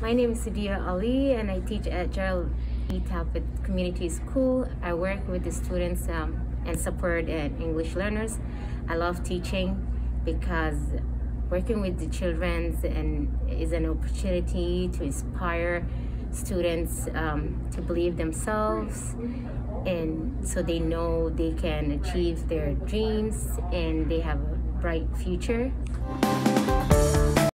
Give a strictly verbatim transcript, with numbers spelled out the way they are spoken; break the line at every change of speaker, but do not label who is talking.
My name is Sadiyo Ali, and I teach at Gerald Talbot Community School. I work with the students um, and support uh, English learners. I love teaching because working with the children and is an opportunity to inspire students um, to believe themselves, and so they know they can achieve their dreams and they have a bright future.